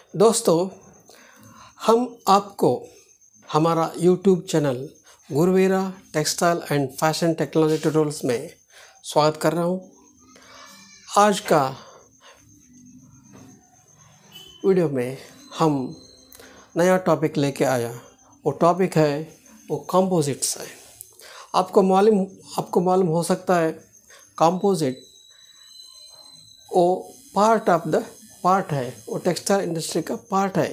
दोस्तों, हम आपको हमारा YouTube channel Guruveera textile and fashion technology tutorials में स्वागत कर रहा हूँ। आज का वीडियो में हम नया टॉपिक लेके आया। वो टॉपिक है वो कंपोजिट्स है। आपको मालूम हो सकता है कंपोजिट वो पार्ट है, वो टेक्सटाइल इंडस्ट्री का पार्ट है,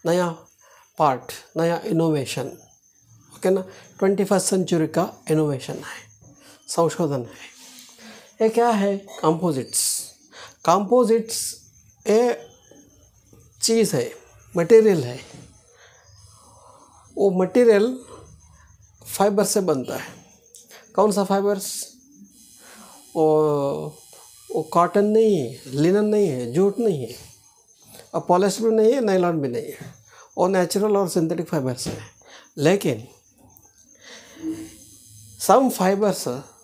नया इनोवेशन, ओके ना। 21st सेंचुरी का इनोवेशन है, संशोधन है। ये क्या है? कंपोजिट्स ये चीज़ है, मटेरियल है। वो मटेरियल फाइबर से बनता है। कौन सा फाइबर्स? वो कॉटन नहीं है, लिनन नहीं है, जूट नहीं है, और पॉलिस्टर भी नहीं है, नायलॉन भी नहीं है। वो नेचुरल और सिंथेटिक फाइबर्स है। लेकिन सम फाइबर्स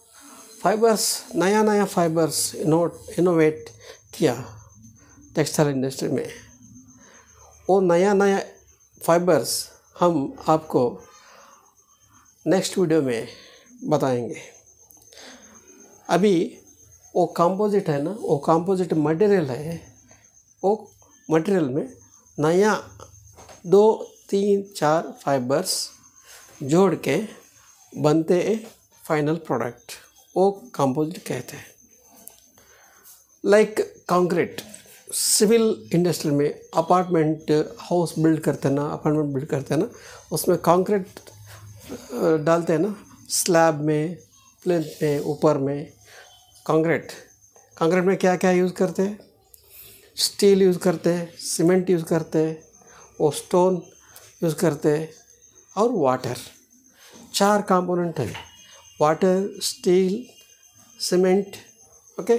नया फाइबर्स इनोवेट किया टेक्सटाइल इंडस्ट्री में। वो नया फाइबर्स हम आपको नेक्स्ट वीडियो में बताएंगे। अभी वो कंपोजिट है ना, वो कंपोजिट मटेरियल है। वो मटेरियल में नया 2, 3, 4 फाइबर्स जोड़ के बनते फाइनल प्रोडक्ट, वो कंपोजिट कहते हैं। लाइक कंक्रीट, सिविल इंडस्ट्री में अपार्टमेंट बिल्ड करते हैं ना, उसमें कंक्रीट डालते हैं ना, स्लैब में, प्लिंथ में, ऊपर में। कंक्रीट में क्या क्या यूज़ करते हैं? स्टील यूज़ करते हैं, सीमेंट यूज़ करते हैं, वो स्टोन यूज़ करते हैं, और वाटर। 4 कंपोनेंट है: वाटर, स्टील, सीमेंट, ओके।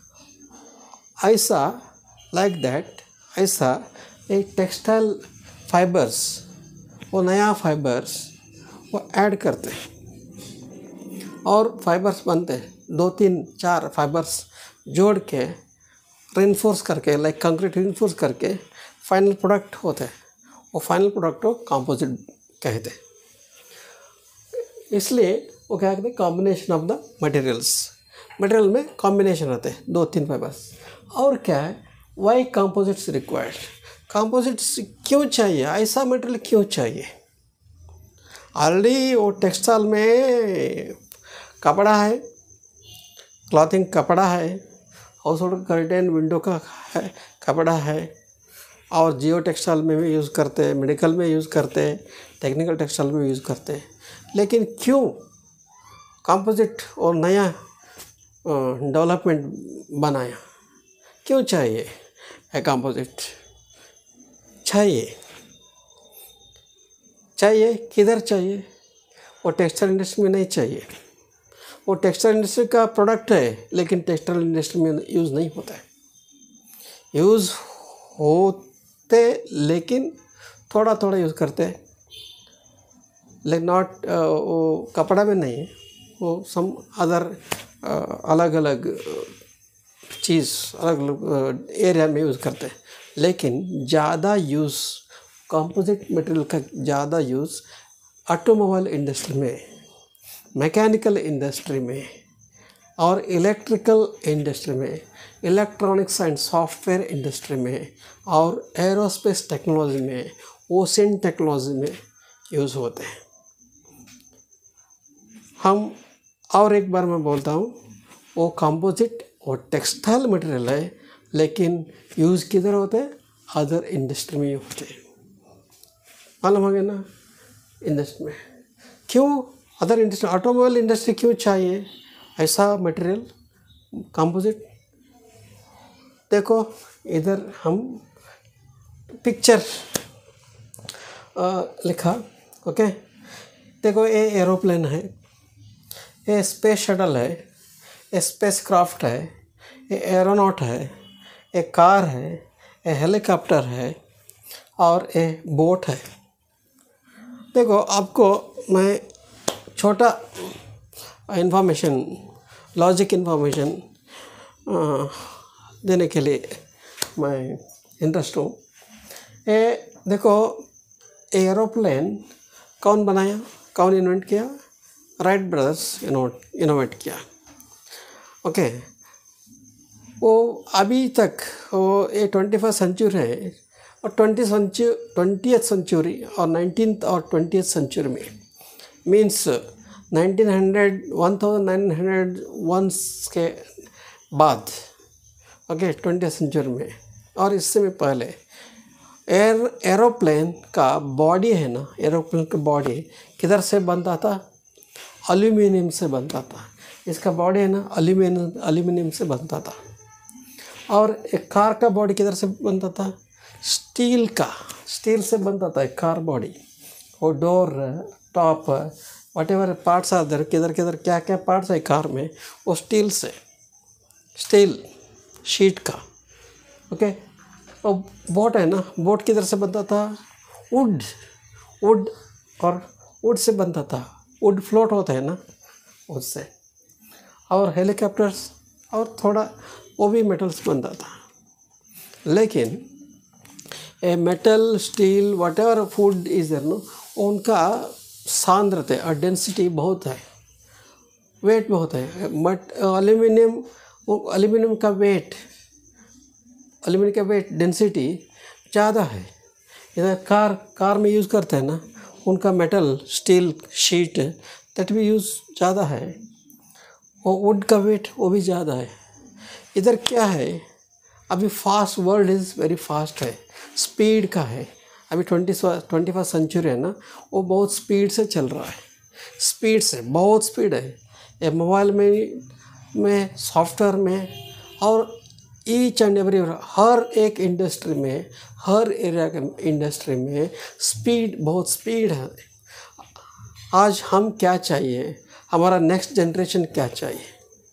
ऐसा एक टेक्सटाइल फाइबर्स, वो नया फाइबर्स वो ऐड करते हैं और फाइबर्स बनते हैं। 2, 3, 4 फाइबर्स जोड़ के रेनफोर्स करके, लाइक कंक्रीट रेनफोर्स करके फाइनल प्रोडक्ट होते हैं। वो फाइनल प्रोडक्ट को कंपोजिट कहते हैं। इसलिए वो क्या कहते हैं? कॉम्बिनेशन ऑफ द मटेरियल में कॉम्बिनेशन होते हैं 2, 3 फाइबर्स। और क्या है? Y composites required? कंपोजिट्स क्यों चाहिए? ऐसा मटेरियल क्यों चाहिए? ऑलरेडी वो टेक्सटाइल में कपड़ा है, क्लॉथिंग कपड़ा है, हाउस होल्ड कर्टेन विंडो का है, कपड़ा है, और जियो टेक्सटाइल में भी यूज़ करते हैं, मेडिकल में यूज़ करते हैं, टेक्निकल टेक्सटाइल में यूज़ करते हैं। लेकिन क्यों कंपोजिट और नया डेवलपमेंट बनाया? क्यों चाहिए कंपोजिट? चाहिए किधर चाहिए? वो टेक्सटाइल इंडस्ट्री में नहीं चाहिए। वो टेक्सटाइल इंडस्ट्री का प्रोडक्ट है, लेकिन टेक्सटाइल इंडस्ट्री में यूज़ नहीं होता है। यूज़ होते लेकिन थोड़ा यूज़ करते हैं, लेकिन नॉट वो कपड़ा में नहीं है, वो सम अदर अलग एरिया में यूज़ करते हैं। लेकिन ज़्यादा यूज़ कंपोजिट मटेरियल का ज़्यादा यूज़ ऑटोमोबाइल इंडस्ट्री में, मैकेनिकल इंडस्ट्री में, और इलेक्ट्रिकल इंडस्ट्री में, इलेक्ट्रॉनिक्स एंड सॉफ्टवेयर इंडस्ट्री में, और एरोस्पेस टेक्नोलॉजी में, ओशन टेक्नोलॉजी में यूज़ होते हैं। हम और एक बार मैं बोलता हूँ, वो कंपोजिट और टेक्सटाइल मटेरियल है, लेकिन यूज़ किधर होते हैं? अदर इंडस्ट्री में होते हैं। मालूम हो गया ना? इंडस्ट्री में क्यों? अदर इंडस्ट्री, ऑटोमोबाइल इंडस्ट्री क्यों चाहिए ऐसा मटेरियल कंपोजिट? देखो, इधर हम पिक्चर लिखा, ओके। देखो, ये एरोप्लेन है, ये स्पेस शटल है, ये स्पेस क्राफ्ट है, ये एरोनॉट है, ये कार है, ये हेलीकॉप्टर है, और ये बोट है। देखो, आपको मैं छोटा इन्फॉर्मेशन, लॉजिक इन्फॉर्मेशन देने के लिए मैं इंटरेस्ट हूँ। देखो एरोप्लेन कौन बनाया, कौन इन्वेंट किया? राइट ब्रदर्स इनोवेट किया। ओके, वो अभी तक वो ये 21st सेंचुरी है और 20th सेंचुरी और 19th और 20th सेंचुरी में मीन्स 1901 के बाद, ओके, 20th सेंचुरी में और इससे भी पहले एरोप्लेन का बॉडी है ना, एरोप्लेन का बॉडी किधर से बनता था? एल्यूमिनियम से बनता था। इसका बॉडी है ना एल्यूमिनियम से बनता था। और एक कार का बॉडी किधर से बनता था? स्टील से बनता था एक कार बॉडी। वो door, top, whatever parts are there, किधर क्या क्या पार्ट्स है कार में, वो स्टील शीट का। ओके, और बोट है ना, बोट किधर से बनता था? वुड से बनता था। वुड फ्लोट होता है ना, उससे। और हेलीकॉप्टर्स और थोड़ा वो भी मेटल से बनता था। लेकिन metal, steel, whatever food is there no, उनका सांद्रता और डेंसिटी बहुत है, वेट बहुत है। बट एल्यूमिनियम का वेट डेंसिटी ज़्यादा है। इधर कार में यूज़ करते हैं ना, उनका मेटल, स्टील शीट दैट भी यूज़ ज़्यादा है। और वुड का वेट वो भी ज़्यादा है। इधर क्या है, अभी fast, world is very fast है, स्पीड का है। अभी 21st सेंचुरी है ना, वो बहुत स्पीड से चल रहा है, बहुत स्पीड है। ये मोबाइल में सॉफ्टवेयर में और ईच एंड एवरी, हर एक इंडस्ट्री में, हर एरिया के इंडस्ट्री में बहुत स्पीड है। आज हम क्या चाहिए, हमारा नेक्स्ट जनरेशन क्या चाहिए?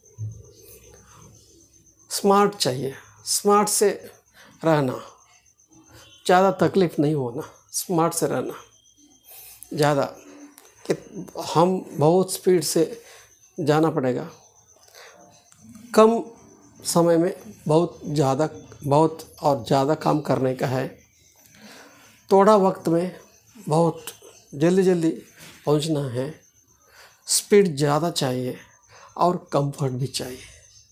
स्मार्ट चाहिए। स्मार्ट से रहना, ज़्यादा तकलीफ़ नहीं होना, स्मार्ट से रहना। ज़्यादा कि हम बहुत स्पीड से जाना पड़ेगा, कम समय में बहुत और ज़्यादा काम करने का है। थोड़ा वक्त में बहुत जल्दी पहुंचना है। स्पीड ज़्यादा चाहिए और कंफर्ट भी चाहिए।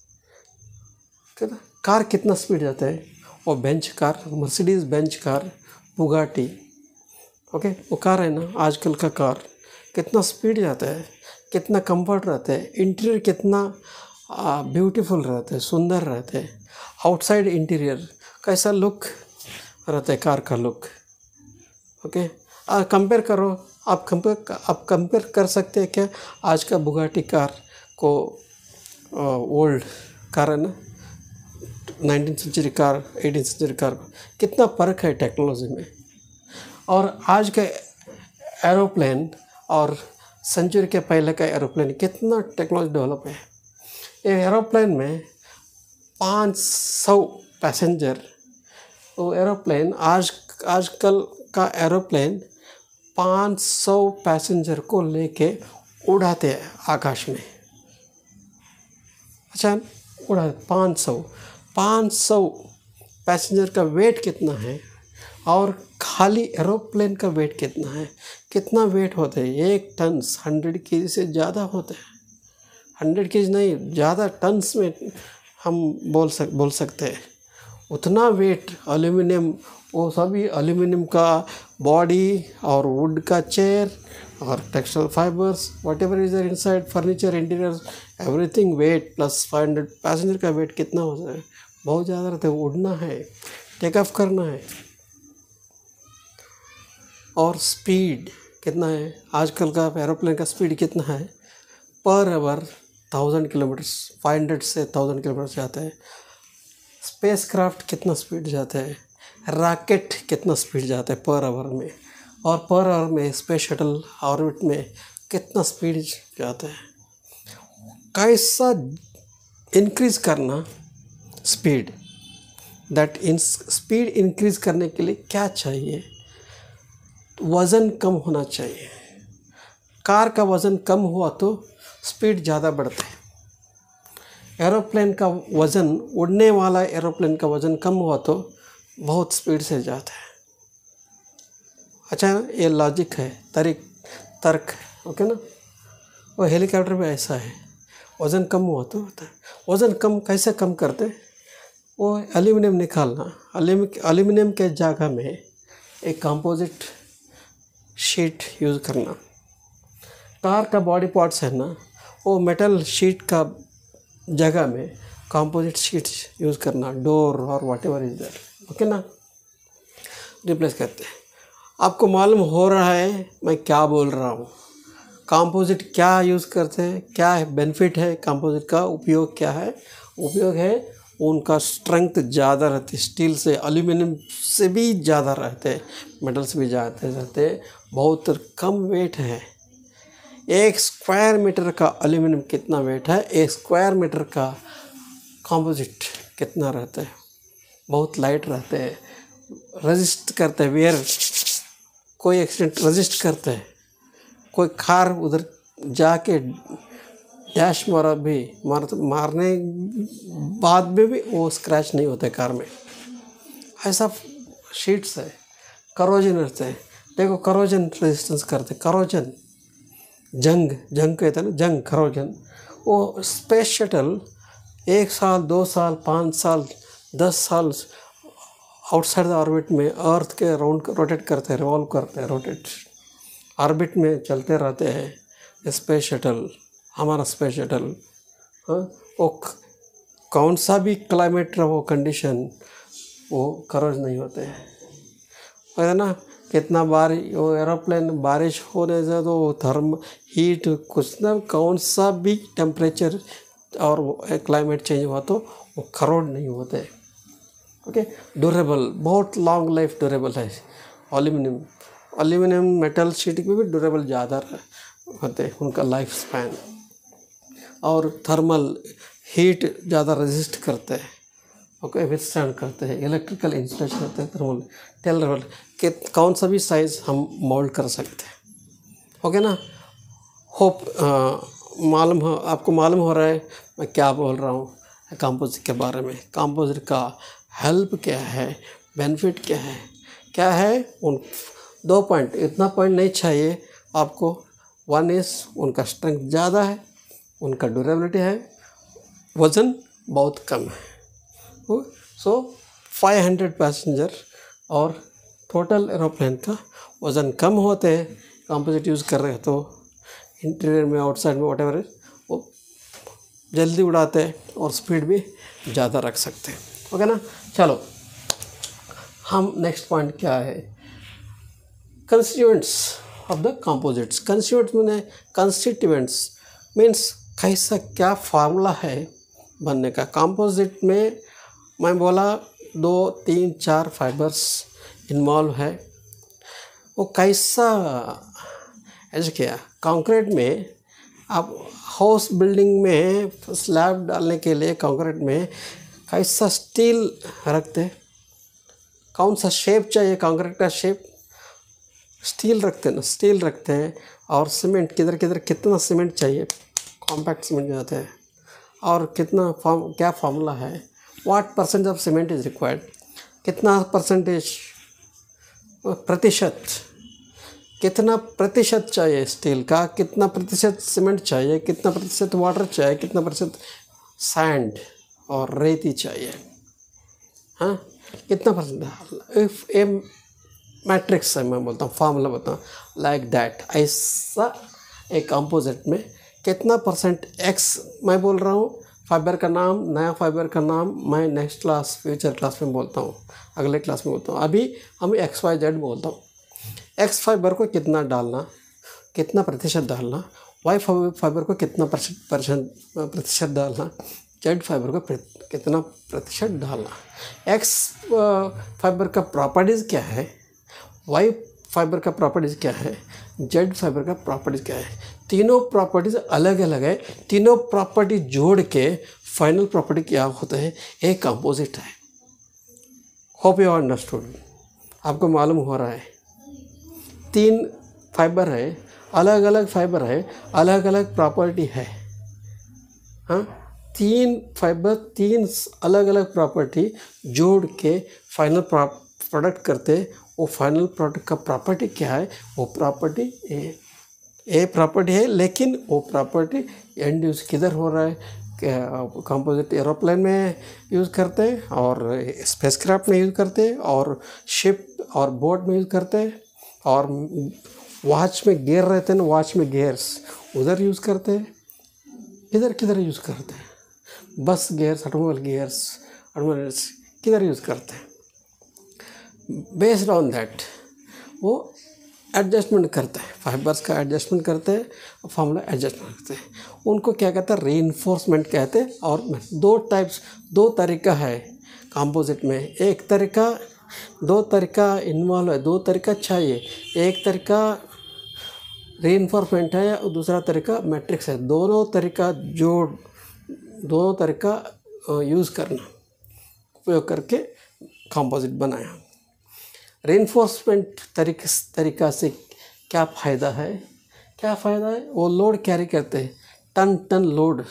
कार कितना स्पीड जाता है? वो Benz car, Mercedes Benz car, Bugatti, okay, वो कार है ना, आजकल का कार कितना स्पीड जाता है, कितना कंफर्ट रहता है, इंटीरियर कितना ब्यूटीफुल रहता है, सुंदर रहता है। आउटसाइड इंटीरियर कैसा लुक रहता है कार का लुक। ओके, कंपेयर करो, आप कंपेयर कर सकते हैं क्या आज का बुगाटी कार को? ओल्ड कार है ना, 19th century car, 18th century car, कितना फ़र्क है टेक्नोलॉजी में। और आज का एरोप्लेन और सेंचुरी के पहले का एरोप्लेन, कितना टेक्नोलॉजी डेवलप है। ये एरोप्लेन में 500 पैसेंजर, वो एरोप्लेन आजकल का एरोप्लेन 500 पैसेंजर को लेके उड़ाते हैं आकाश में। अच्छा, उड़ा 500 पैसेंजर का वेट कितना है, और खाली एरोप्लेन का वेट कितना है? कितना वेट होता है? 1 टन 100 kg से ज़्यादा होता है। 100 kg नहीं, ज़्यादा टन्स में हम बोल सकते हैं। उतना वेट एल्यूमिनियम, वो सभी एल्यूमिनियम का बॉडी और वुड का चेयर और textile fibres, whatever is there inside, furniture, interior, everything weight plus 500 passenger का वेट कितना होता है? बहुत ज़्यादा रहता है। उड़ना है, टेक ऑफ करना है। और स्पीड कितना है? आजकल का एरोप्लेन का स्पीड कितना है? पर आवर 1000 किलोमीटर्स, 500 से 1000 किलोमीटर जाता है। स्पेस क्राफ्ट कितना स्पीड जाता है? रॉकेट कितना स्पीड जाता है पर आवर में? और पर आवर में स्पेस शटल ऑर्बिट में कितना स्पीड जाता है? कैसा इंक्रीज करना स्पीड, स्पीड इंक्रीज करने के लिए क्या चाहिए? वज़न कम होना चाहिए। कार का वज़न कम हुआ तो स्पीड ज़्यादा बढ़ता है। एरोप्लेन का वज़न, उड़ने वाला एरोप्लेन का वज़न कम हुआ तो बहुत स्पीड से जाता है। अच्छा ना, ये लॉजिक है, तर्क है, ओके ना। और हेलीकॉप्टर में ऐसा है, वज़न कम हुआ तो होता है। वज़न कम कैसे कम करते, वो एल्यूमिनियम निकालना, एल्यूमिनियम के जगह में एक कंपोजिट शीट यूज़ करना। कार का बॉडी पार्ट्स है ना, वो मेटल शीट का जगह में कंपोजिट शीट यूज़ करना, डोर और whatever is there, okay ना, रिप्लेस करते हैं। आपको मालूम हो रहा है मैं क्या बोल रहा हूँ। कंपोजिट क्या यूज़ करते हैं, क्या बेनिफिट है कंपोजिट का, उपयोग क्या है। उपयोग है उनका स्ट्रेंथ ज़्यादा रहती है, स्टील से एल्यूमिनियम से भी ज़्यादा रहते हैं, मेटल से भी ज़्यादा रहते हैं, बहुत कम वेट है। 1 स्क्वायर मीटर का एल्यूमिनियम कितना वेट है, 1 स्क्वायर मीटर का कंपोजिट कितना रहता है, बहुत लाइट रहते हैं, रेजिस्ट करते हैं, वेयर कोई एक्सीडेंट रेजिस्ट करते हैं। कोई कार उधर जाके डैश मारा भी मारने बाद में भी वो स्क्रैच नहीं होते कार में। ऐसा शीट्स है, करोजन रहते हैं। देखो करोजन रेजिस्टेंस करते, करोजन जंग कहते हैं ना, जंग करोजन। वो स्पेस शटल 1 साल 2 साल 5 साल 10 साल आउटसाइड द ऑर्बिट में अर्थ के राउंड रोटेट करते हैं, रिवॉल्व करते हैं, रोटेट ऑर्बिट में चलते रहते हैं। स्पेस शटल, हमारा स्पेस शटल, हाँ, वो कौन सा भी क्लाइमेट रहो कंडीशन, वो करोज नहीं होते हैं, है ना। कितना बार वो एरोप्लेन बारिश होने से तो थर्म हीट कुछ ना, कौन सा भी टेम्परेचर और क्लाइमेट चेंज हुआ तो वो करोड नहीं होते, ओके। ड्यूरेबल, बहुत लॉन्ग लाइफ ड्यूरेबल है एल्यूमिनियम मेटल शीट में भी ड्यूरेबल ज़्यादा होते हैं उनका लाइफ स्पैन। और थर्मल हीट ज़्यादा रेजिस्ट करते हैं, ओके, विथस्टैंड करते हैं, इलेक्ट्रिकल इंसुलेशन करते हैं, थर्मल टेलरेबल के कौन सा भी साइज़ हम मोल्ड कर सकते हैं, ओके ना। होप आपको मालूम हो रहा है मैं क्या बोल रहा हूँ कंपोजिट के बारे में। कंपोजिट का हेल्प क्या है, बेनिफिट क्या है उन 2 पॉइंट, इतना पॉइंट नहीं चाहिए आपको। 1 इज़ उनका स्ट्रेंथ ज़्यादा है, उनका ड्यूरेबिलिटी है, वज़न बहुत कम है। सो 500 पैसेंजर और टोटल एरोप्लेन का वज़न कम होते हैं कंपोजिट यूज़ कर रहे हैं तो। इंटीरियर में, आउटसाइड में, व्हाटएवर, वो जल्दी उड़ाते हैं और स्पीड भी ज़्यादा रख सकते हैं, ओके ना। चलो हम नेक्स्ट पॉइंट क्या है, constituents of the composites. Constituents means कैसा, क्या फार्मूला है बनने का। कंपोजिट में मैं बोला 2 3 4 फाइबर्स इन्वॉल्व है। वो कैसा, ऐसे क्या, कंक्रीट में आप हाउस बिल्डिंग में स्लैब डालने के लिए कंक्रीट में कैसा स्टील रखते, कौन सा शेप चाहिए कंक्रीट का शेप, स्टील रखते हैं ना, स्टील रखते हैं। और सीमेंट किधर कितना सीमेंट चाहिए, कॉम्पैक्ट सीमेंट जाते हैं। और कितना क्या फार्मूला है, what percent of cement is required, कितना परसेंटेज, प्रतिशत, कितना प्रतिशत चाहिए स्टील का, कितना प्रतिशत सीमेंट चाहिए, कितना प्रतिशत वाटर चाहिए, कितना प्रतिशत सैंड और रेती चाहिए, हाँ, कितना परसेंट। इफ ए मैट्रिक्स है, मैं बोलता हूँ फार्मूला बताऊँ, लाइक दैट। ऐसा एक कंपोजिट में कितना परसेंट एक्स, मैं बोल रहा हूँ फाइबर का नाम, नया फाइबर का नाम मैं नेक्स्ट क्लास, फ्यूचर क्लास में बोलता हूँ, अगले क्लास में बोलता हूँ। अभी हम XYZ बोलता हूँ। एक्स फाइबर को कितना डालना, कितना प्रतिशत डालना, वाई फाइबर को कितना प्रतिशत डालना, जेड फाइबर को कितना प्रतिशत डालना। एक्स फाइबर का प्रॉपर्टीज़ क्या है, वाई फाइबर का प्रॉपर्टीज़ क्या है, जेड फाइबर का प्रॉपर्टीज़ क्या है। तीनों प्रॉपर्टीज़ अलग अलग है, तीनों प्रॉपर्टी जोड़ के फाइनल प्रॉपर्टी क्या होता है, एक कंपोजिट है। होप यू अंडरस्टूड, आपको मालूम हो रहा है। 3 फाइबर है, अलग अलग फाइबर है, अलग अलग प्रॉपर्टी है, हाँ। 3 फाइबर, 3 अलग अलग प्रॉपर्टी जोड़ के फाइनल प्रोडक्ट करते, वो फाइनल प्रोडक्ट का प्रॉपर्टी क्या है, वो प्रॉपर्टी ए प्रॉपर्टी है, लेकिन वो प्रॉपर्टी एंड यूज़ किधर हो रहा है, कंपोजिट एरोप्लेन में यूज़ करते हैं और स्पेसक्राफ्ट में यूज़ करते हैं और शिप और बोट में यूज़ करते हैं और वॉच में गियर रहते हैं ना, वॉच में गियर्स उधर यूज़ करते हैं। इधर किधर यूज़ करते हैं, बस गियर्स, ऑटोमोबाइल्स किधर यूज़ करते हैं। बेस्ड ऑन दैट वो एडजस्टमेंट करते हैं, फाइबर्स का एडजस्टमेंट करते हैं और फॉर्मूला एडजस्टमेंट करते हैं। उनको क्या कहते हैं, रीइंफोर्समेंट कहते हैं। और दो तरीका है कंपोजिट में, एक तरीका, दो तरीका इन्वॉल्व है, दो तरीका चाहिए। एक तरीका रीइंफोर्समेंट है और दूसरा तरीका मैट्रिक्स है। दोनों तरीका यूज़ करना, उपयोग करके कंपोजिट बनाया। रीइंफोर्समेंट तरीका से क्या फ़ायदा है, वो लोड कैरी करते हैं, टन लोड।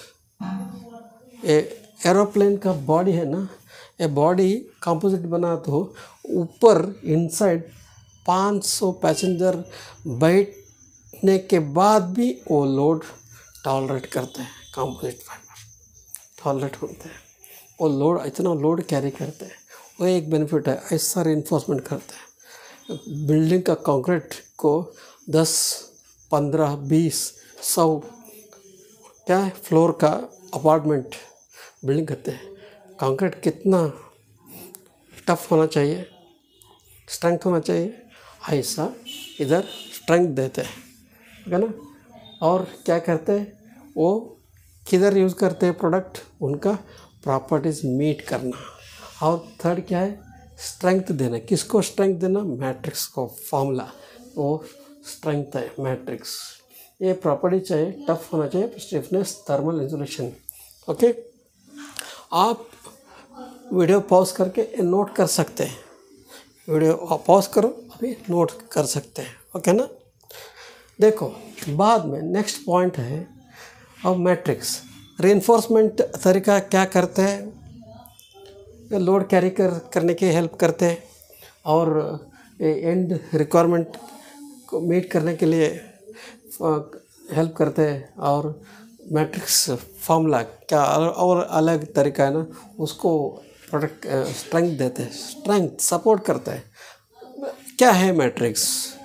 एरोप्लेन का बॉडी है ना, ये बॉडी कंपोजिट बना तो ऊपर इनसाइड 500 पैसेंजर बैठने के बाद भी वो लोड टॉलरेट करते हैं। कंपोजिट फाइबर टॉलरेट होते हैं, वो लोड, इतना लोड कैरी करते हैं। वो एक बेनिफिट है, ऐसा रीइंफोर्समेंट करते हैं। बिल्डिंग का कंक्रीट को 10, 15, 20, 100 क्या है फ्लोर का अपार्टमेंट बिल्डिंग करते हैं। कंक्रीट कितना टफ होना चाहिए, स्ट्रेंथ होना चाहिए, ऐसा इधर स्ट्रेंथ देते हैं, ठीक है ना। और क्या करते हैं, वो किधर यूज़ करते हैं प्रोडक्ट, उनका प्रॉपर्टीज़ मीट करना। और थर्ड क्या है, स्ट्रेंथ देना। किसको स्ट्रेंथ देना, मैट्रिक्स को, फॉर्मूला वो स्ट्रेंथ है मैट्रिक्स। ये प्रॉपर्टी चाहिए, टफ होना चाहिए, स्टिफनेस, थर्मल इंसुलेशन। ओके, आप वीडियो पॉज करके नोट कर सकते हैं, वीडियो पॉज करो, अभी नोट कर सकते हैं, ओके ना। देखो बाद में नेक्स्ट पॉइंट है अब मैट्रिक्स। रीइंफोर्समेंट तरीका क्या करते हैं, लोड कैरी करने की हेल्प करते हैं और एंड रिक्वायरमेंट को मीट करने के लिए हेल्प करते हैं। और मैट्रिक्स फार्मूला क्या और अलग तरीका है ना, उसको प्रोडक्ट स्ट्रेंथ देते हैं, स्ट्रेंथ सपोर्ट करता है। क्या है मैट्रिक्स,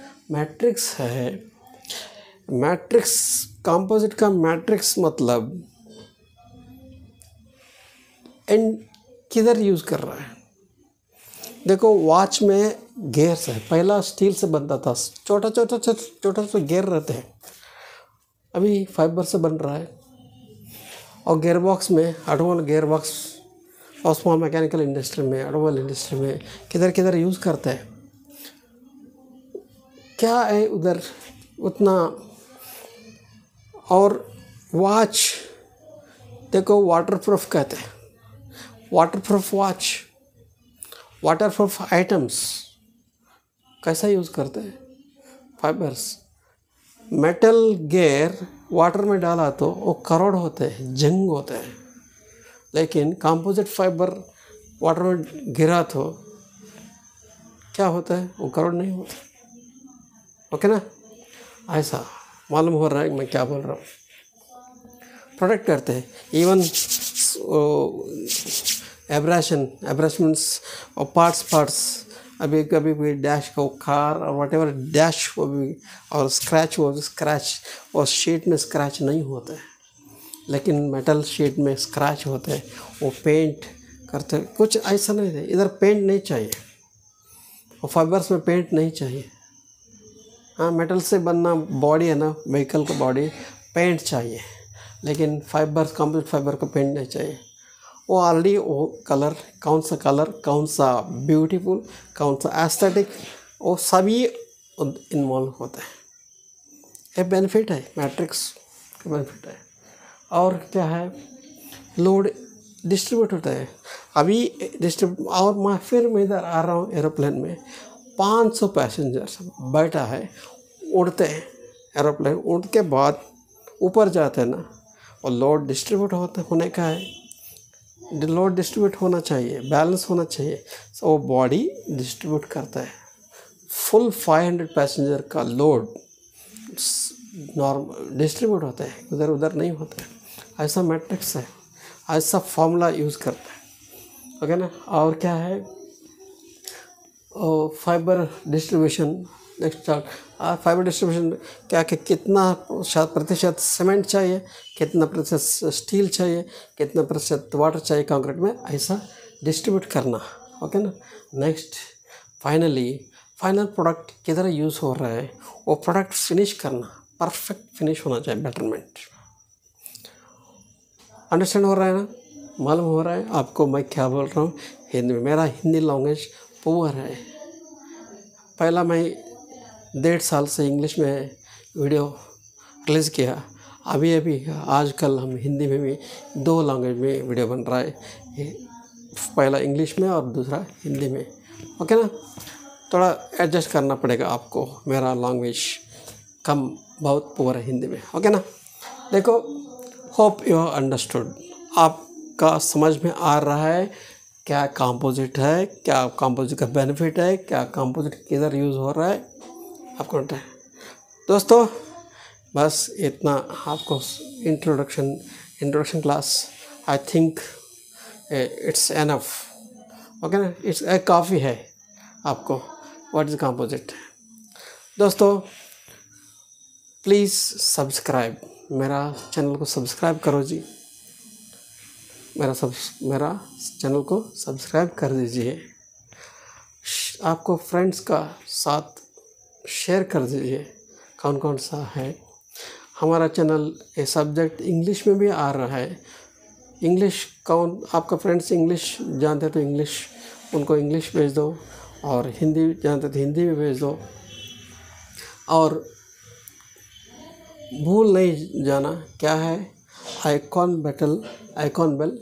कंपोजिट का मैट्रिक्स मतलब एंड किधर यूज़ कर रहा है। देखो वॉच में गियर्स है, पहला स्टील से बनता था, छोटा सा गियर रहते हैं, अभी फाइबर से बन रहा है। और गियर बॉक्स में, ऑटोमोबाइल गियर बॉक्स और स्मॉल मैकेनिकल इंडस्ट्री में, ऑटोमोबाइल इंडस्ट्री में किधर यूज़ करते हैं। क्या है उधर उतना। और वॉच देखो वाटरप्रूफ कहते हैं, वाटरप्रूफ वॉच, वाटरप्रूफ आइटम्स कैसा यूज़ करते हैं, फाइबर्स। मेटल गियर वाटर में डाला तो वो करोड़ होते हैं, जंग होते हैं। लेकिन कंपोजिट फाइबर वाटर में गिरा तो क्या होता है, वो करोड़ नहीं होता। ओके ना, ऐसा मालूम हो रहा है मैं क्या बोल रहा हूँ। प्रोटेक्ट करते हैं, इवन एब्रेशंस और पार्ट्स अभी कभी भी डैश को कार और वटेवर डैश को भी और स्क्रैच और शीट में स्क्रैच नहीं होता है, लेकिन मेटल शीट में स्क्रैच होते हैं, वो पेंट करते हैं। कुछ ऐसा नहीं है, इधर पेंट नहीं चाहिए और फाइबर्स में पेंट नहीं चाहिए। हाँ, मेटल से बनना बॉडी है ना, व्हीकल का बॉडी, पेंट चाहिए, लेकिन फाइबर्स, कंपोजिट फाइबर को पेंट नहीं चाहिए। वो ऑलरेडी वो कलर, कौन सा ब्यूटीफुल, कौन सा एस्थेटिक, वो सभी इन्वॉल्व होता है। ये बेनिफिट है, मैट्रिक्स का बेनिफिट है। और क्या है, लोड डिस्ट्रीब्यूट होता है। अभी और मैं इधर आ रहा हूँ एरोप्लेन में, 500 पैसेंजर्स बैठा है, उड़ते हैं एरोप्लेन, उड़ के बाद ऊपर जाते हैं ना, और लोड डिस्ट्रीब्यूट होने का है। लोड डिस्ट्रीब्यूट होना चाहिए, बैलेंस होना चाहिए, तो वो बॉडी डिस्ट्रीब्यूट करता है, फुल 500 पैसेंजर का लोड नॉर्मल डिस्ट्रीब्यूट होता है, उधर उधर नहीं होता है। ऐसा मैट्रिक्स है, ऐसा फॉर्मूला यूज़ करता है, ओके ना। और क्या है, fibre distribution. Next fibre distribution क्या कि कितना प्रतिशत सीमेंट चाहिए, कितना प्रतिशत स्टील चाहिए, कितना प्रतिशत वाटर चाहिए कंक्रीट में, ऐसा डिस्ट्रीब्यूट करना, ओके ना। नेक्स्ट फाइनल प्रोडक्ट किधर यूज़ हो रहा है, वो प्रोडक्ट फिनिश करना, परफेक्ट फिनिश होना चाहिए, बेटरमेंट। अंडरस्टैंड हो रहा है ना, मालूम हो रहा है आपको मैं क्या बोल रहा हूँ हिंदी में। मेरा हिंदी लैंग्वेज पुअर है। पहला मैं 1.5 साल से इंग्लिश में वीडियो रिलीज़ किया, अभी आजकल हम हिंदी में भी 2 लैंग्वेज में वीडियो बन रहा है, पहला इंग्लिश में और दूसरा हिंदी में, ओके ना। थोड़ा एडजस्ट करना पड़ेगा आपको, मेरा लैंग्वेज कम बहुत पुअर है हिंदी में, ओके ना। देखो, होप यू अंडरस्टूड, आपका समझ में आ रहा है क्या कंपोजिट है, क्या कंपोजिट का बेनिफिट है, क्या कंपोजिट किधर यूज़ हो रहा है, आपको है दोस्तों। बस इतना आपको introduction class, I think it's enough, okay ना। इट्स काफ़ी है आपको व्हाट इज़ कंपोजिट। दोस्तों प्लीज़ सब्सक्राइब, मेरा चैनल को सब्सक्राइब करो जी, मेरा चैनल को सब्सक्राइब कर दीजिए, आपको फ्रेंड्स का साथ शेयर कर दीजिए। कौन कौन सा है हमारा चैनल, ये सब्जेक्ट इंग्लिश में भी आ रहा है। इंग्लिश कौन आपका फ्रेंड्स इंग्लिश जानते तो इंग्लिश, उनको इंग्लिश भेज दो, और हिंदी जानते तो हिंदी में भेज दो। और भूल नहीं जाना क्या है, आइकॉन बेल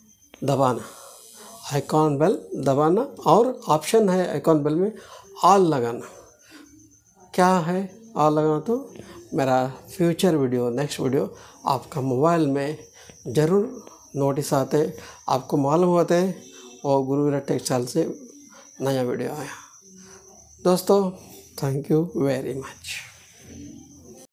दबाना, और ऑप्शन है आइकॉन बेल में ऑल लगाना। क्या है ऑल लगाना, तो मेरा फ्यूचर वीडियो, नेक्स्ट वीडियो आपका मोबाइल में ज़रूर नोटिस आते, आपको मालूम होते और गुरुवीरा टेक्सटाइल से नया वीडियो आया। दोस्तों थैंक यू वेरी मच।